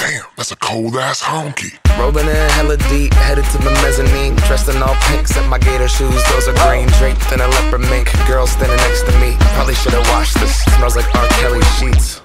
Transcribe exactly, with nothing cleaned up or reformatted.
Damn, that's a cold ass honky. Rolling in hella deep, headed to the mezzanine. Dressed in all pink, set my gator shoes, those are green. Draped in a leopard mink, girl standing next to me. Probably should've washed this, smells like R. Kelly sheets.